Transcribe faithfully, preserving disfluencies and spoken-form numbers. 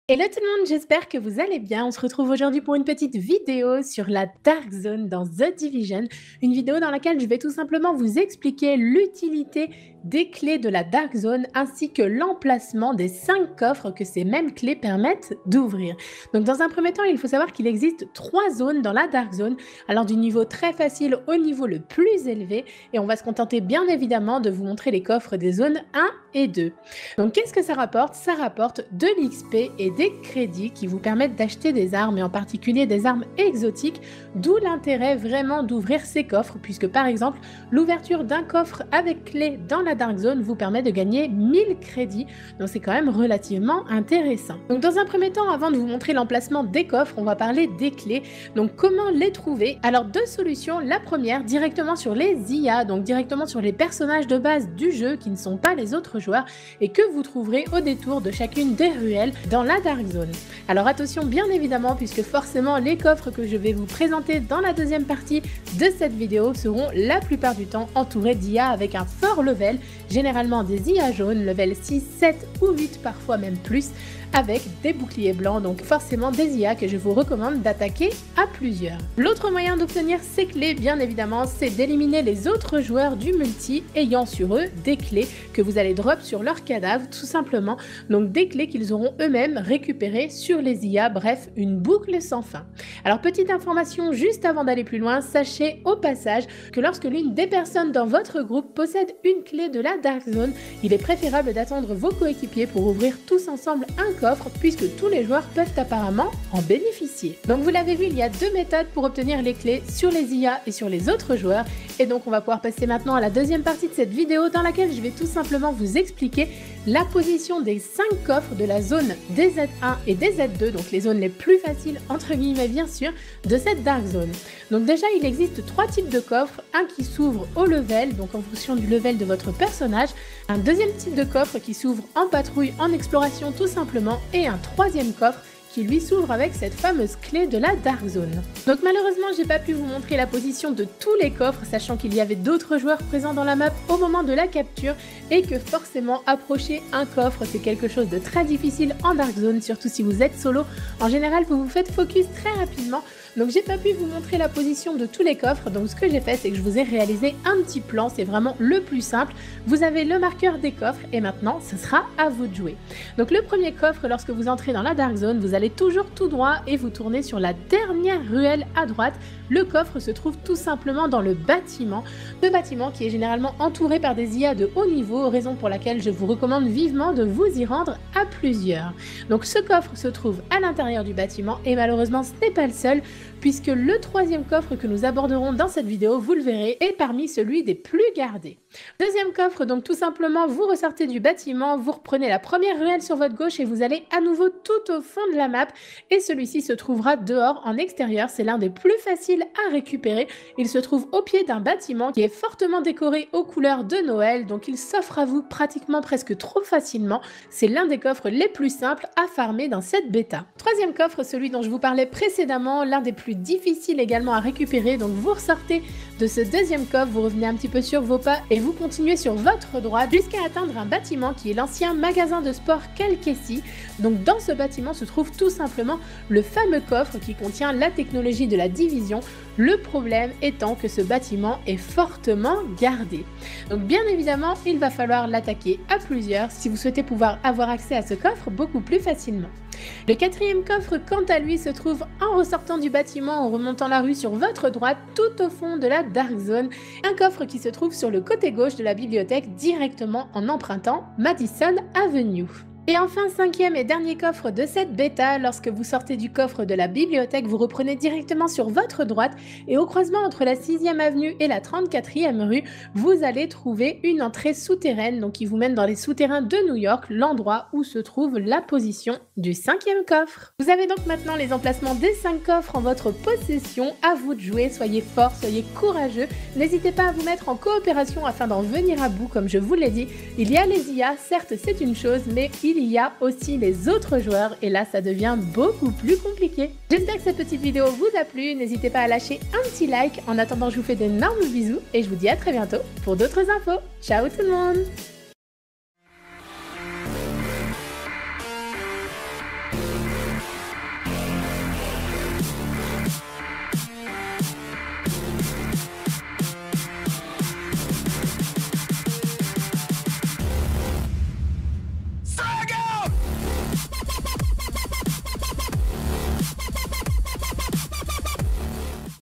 Hello tout le monde, j'espère que vous allez bien. On se retrouve aujourd'hui pour une petite vidéo sur la Dark Zone dans The Division. Une vidéo dans laquelle je vais tout simplement vous expliquer l'utilité des clés de la Dark Zone ainsi que l'emplacement des cinq coffres que ces mêmes clés permettent d'ouvrir. Donc dans un premier temps, il faut savoir qu'il existe trois zones dans la Dark Zone, alors du niveau très facile au niveau le plus élevé, et on va se contenter bien évidemment de vous montrer les coffres des zones un et deux. Donc qu'est-ce que ça rapporte? Ça rapporte de l'X P et des crédits qui vous permettent d'acheter des armes, et en particulier des armes exotiques, d'où l'intérêt vraiment d'ouvrir ces coffres, puisque par exemple l'ouverture d'un coffre avec clé dans la Dark Zone vous permet de gagner mille crédits, donc c'est quand même relativement intéressant. Donc dans un premier temps, avant de vous montrer l'emplacement des coffres, on va parler des clés. Donc comment les trouver? Alors deux solutions. La première, directement sur les I A, donc directement sur les personnages de base du jeu qui ne sont pas les autres joueurs et que vous trouverez au détour de chacune des ruelles dans la Dark Zone. Alors attention bien évidemment, puisque forcément les coffres que je vais vous présenter dans la deuxième partie de cette vidéo seront la plupart du temps entourés d'I A avec un fort level, généralement des I A jaunes, level six, sept ou huit, parfois même plus, avec des boucliers blancs, donc forcément des I A que je vous recommande d'attaquer à plusieurs. L'autre moyen d'obtenir ces clés, bien évidemment, c'est d'éliminer les autres joueurs du multi ayant sur eux des clés que vous allez drop sur leur cadavre, tout simplement, donc des clés qu'ils auront eux-mêmes récupérées sur les I A, bref, une boucle sans fin. Alors petite information juste avant d'aller plus loin, sachez au passage que lorsque l'une des personnes dans votre groupe possède une clé de la Dark Zone, il est préférable d'attendre vos coéquipiers pour ouvrir tous ensemble un coffre, puisque tous les joueurs peuvent apparemment en bénéficier. Donc vous l'avez vu, il y a deux méthodes pour obtenir les clés sur les I A et sur les autres joueurs, et donc on va pouvoir passer maintenant à la deuxième partie de cette vidéo dans laquelle je vais tout simplement vous expliquer la position des cinq coffres de la zone des Z un et des Z deux, donc les zones les plus faciles entre guillemets bien sûr de cette Dark Zone. Donc déjà il existe trois types de coffres, un qui s'ouvre au level, donc en fonction du level de votre personnage, un deuxième type de coffre qui s'ouvre en patrouille, en exploration tout simplement, et un troisième coffre qui lui s'ouvre avec cette fameuse clé de la Dark Zone. Donc malheureusement j'ai pas pu vous montrer la position de tous les coffres, sachant qu'il y avait d'autres joueurs présents dans la map au moment de la capture et que forcément approcher un coffre c'est quelque chose de très difficile en Dark Zone, surtout si vous êtes solo. En général vous vous faites focus très rapidement, donc j'ai pas pu vous montrer la position de tous les coffres. Donc ce que j'ai fait, c'est que je vous ai réalisé un petit plan, c'est vraiment le plus simple. Vous avez le marqueur des coffres et maintenant ce sera à vous de jouer. Donc le premier coffre, lorsque vous entrez dans la Dark Zone, vous allez toujours tout droit et vous tournez sur la dernière ruelle à droite. Le coffre se trouve tout simplement dans le bâtiment, le bâtiment qui est généralement entouré par des I A de haut niveau, raison pour laquelle je vous recommande vivement de vous y rendre à plusieurs. Donc ce coffre se trouve à l'intérieur du bâtiment et malheureusement ce n'est pas le seul, puisque le troisième coffre que nous aborderons dans cette vidéo, vous le verrez, est parmi celui des plus gardés. Deuxième coffre, donc tout simplement vous ressortez du bâtiment, vous reprenez la première ruelle sur votre gauche et vous allez à nouveau tout au fond de la map, et celui-ci se trouvera dehors en extérieur. C'est l'un des plus faciles à récupérer. Il se trouve au pied d'un bâtiment qui est fortement décoré aux couleurs de Noël, donc il s'offre à vous pratiquement presque trop facilement. C'est l'un des coffres les plus simples à farmer dans cette bêta. Troisième coffre, celui dont je vous parlais précédemment, l'un des plus difficiles également à récupérer. Donc vous ressortez de ce deuxième coffre, vous revenez un petit peu sur vos pas et vous continuez sur votre droite jusqu'à atteindre un bâtiment qui est l'ancien magasin de sport Kalkessi. Donc dans ce bâtiment se trouve tout simplement le fameux coffre qui contient la technologie de la division. Le problème étant que ce bâtiment est fortement gardé. Donc bien évidemment, il va falloir l'attaquer à plusieurs si vous souhaitez pouvoir avoir accès à ce coffre beaucoup plus facilement. Le quatrième coffre, quant à lui, se trouve en ressortant du bâtiment, en remontant la rue sur votre droite, tout au fond de la Dark Zone. Un coffre qui se trouve sur le côté gauche de la bibliothèque, directement en empruntant Madison Avenue. Et enfin, cinquième et dernier coffre de cette bêta, lorsque vous sortez du coffre de la bibliothèque, vous reprenez directement sur votre droite et au croisement entre la sixième avenue et la trente-quatrième rue, vous allez trouver une entrée souterraine, donc qui vous mène dans les souterrains de New York, l'endroit où se trouve la position du cinquième coffre. Vous avez donc maintenant les emplacements des cinq coffres en votre possession, à vous de jouer, soyez forts, soyez courageux, n'hésitez pas à vous mettre en coopération afin d'en venir à bout. Comme je vous l'ai dit, il y a les I A, certes c'est une chose, mais il y a aussi les autres joueurs et là ça devient beaucoup plus compliqué. J'espère que cette petite vidéo vous a plu, n'hésitez pas à lâcher un petit like. En attendant, je vous fais d'énormes bisous et je vous dis à très bientôt pour d'autres infos. Ciao tout le monde!